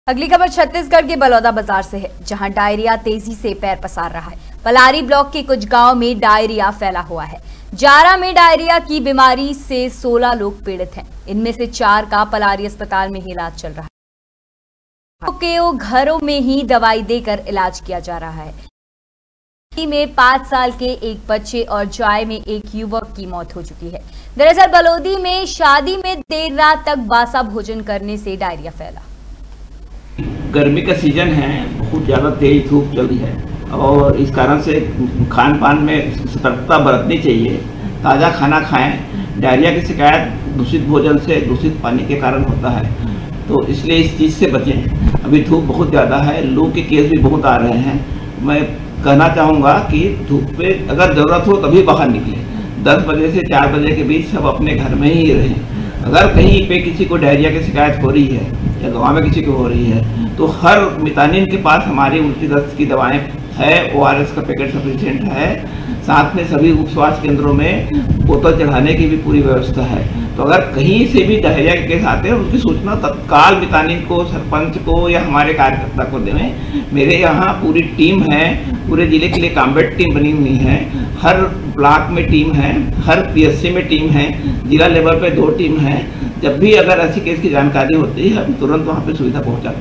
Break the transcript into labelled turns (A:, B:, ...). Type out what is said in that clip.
A: अगली खबर छत्तीसगढ़ के बलौदा बाजार से है, जहां डायरिया तेजी से पैर पसार रहा है। पलारी ब्लॉक के कुछ गांव में डायरिया फैला हुआ है। जारा में डायरिया की बीमारी से 16 लोग पीड़ित हैं। इनमें से 4 का पलारी अस्पताल में ही इलाज चल रहा है। के घरों में ही दवाई देकर इलाज किया जा रहा है। में 5 साल के एक बच्चे और जाय में एक युवक की मौत हो चुकी है। दरअसल बलौदी में शादी में देर रात तक बासा भोजन करने से डायरिया फैला।
B: गर्मी का सीजन है, बहुत ज़्यादा तेज धूप चल रही है और इस कारण से खान पान में सतर्कता बरतनी चाहिए। ताज़ा खाना खाएं। डायरिया की शिकायत दूषित भोजन से, दूषित पानी के कारण होता है, तो इसलिए इस चीज़ से बचें। अभी धूप बहुत ज़्यादा है, लू के केस भी बहुत आ रहे हैं। मैं कहना चाहूँगा कि धूप पे अगर ज़रूरत हो तभी बाहर निकलें। 10 बजे से 4 बजे के बीच सब अपने घर में ही रहें। अगर कहीं पे किसी को डायरिया की शिकायत हो रही है या गाँव में किसी को हो रही है तो हर मितानिन के पास हमारी उल्टी दस्त की दवाएं है, ORS का पैकेट सफिशिएंट है। साथ में सभी उप स्वास्थ्य केंद्रों में बोतल चढ़ाने की भी पूरी व्यवस्था है। तो अगर कहीं से भी डायरिया के केस आते हैं उसकी सूचना तत्काल मितानिन को, सरपंच को या हमारे कार्यकर्ता को दें। मेरे यहाँ पूरी टीम है, पूरे जिले के लिए कॉम्बैट टीम बनी हुई है। हर ब्लॉक में टीम है, हर PSC में टीम है, जिला लेवल पे 2 टीम है। जब भी अगर ऐसी केस की जानकारी होती है हम तुरंत वहाँ पे सुविधा पहुँचाते हैं।